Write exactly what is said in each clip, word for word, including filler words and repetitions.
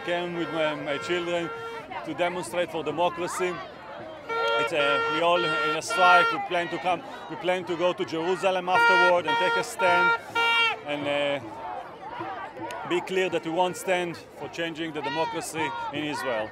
came with my, my children to demonstrate for democracy. It's a, we all in a strike. We plan to come. We plan to go to Jerusalem afterward and take a stand and uh, be clear that we won't stand for changing the democracy in Israel.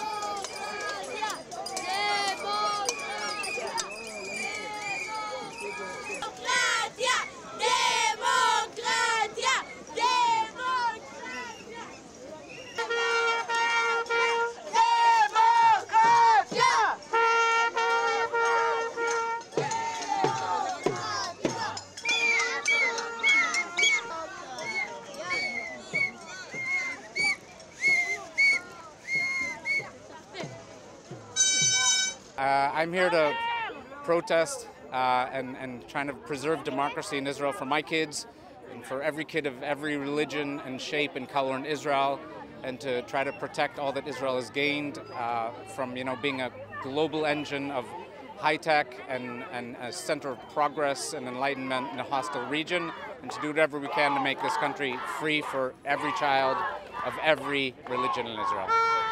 Uh, I'm here to protest uh, and, and trying to preserve democracy in Israel for my kids and for every kid of every religion and shape and color in Israel, and to try to protect all that Israel has gained uh, from, you know, being a global engine of high tech and, and a center of progress and enlightenment in a hostile region, and to do whatever we can to make this country free for every child of every religion in Israel.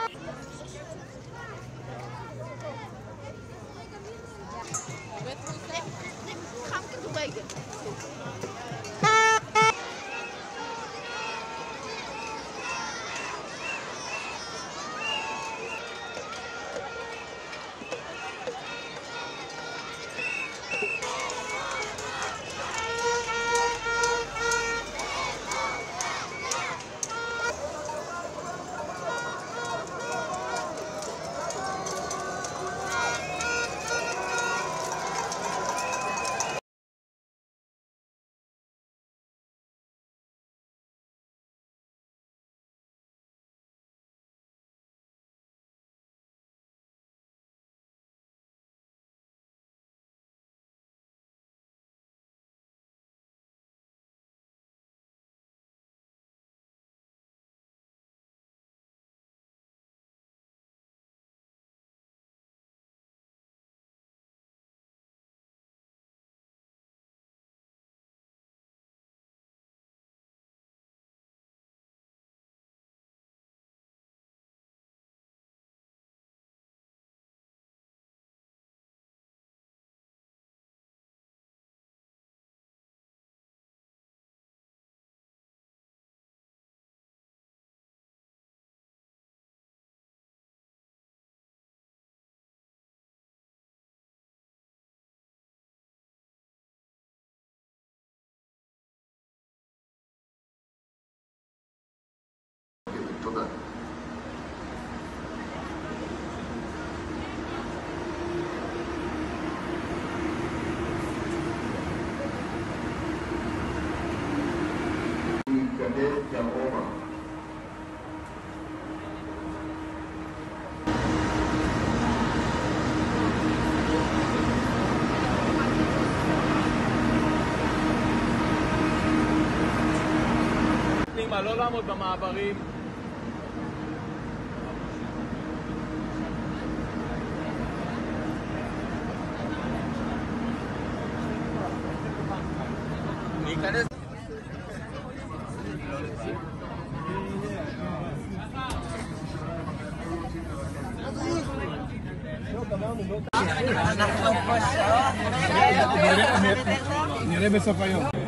תודה. להתקדם דרומה. פנימה, לא לעמוד במעברים. להיכנס. נראה בסוף היום.